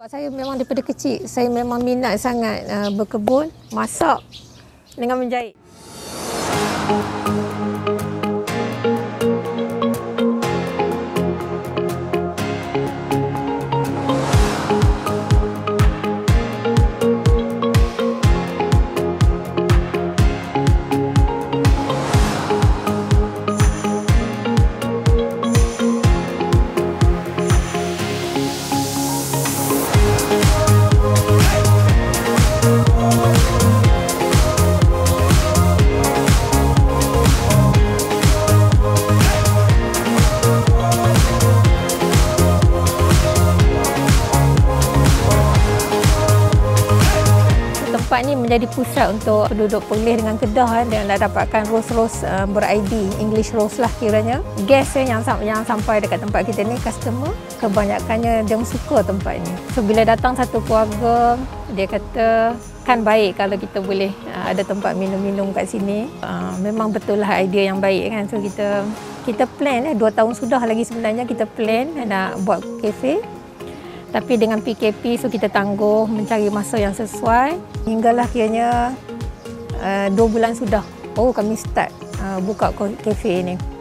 Saya memang daripada kecil, saya memang minat sangat berkebun, masak dengan menjahit. Tempat ni menjadi pusat untuk penduduk Perlis dengan Kedah dan dah dapatkan rose ber-ID, English rose lah kiranya. Guest yang sampai dekat tempat kita ni, customer, kebanyakannya dia suka tempat ni. So bila datang satu keluarga, dia kata kan baik kalau kita boleh ada tempat minum-minum kat sini. Memang betul lah idea yang baik kan. So kita plan 2 tahun sudah lagi sebenarnya kita plan nak buat kafe. Tapi dengan PKP, so kita tangguh mencari masa yang sesuai. Hinggalah kiranya 2 bulan sudah, kami start buka kafe ni.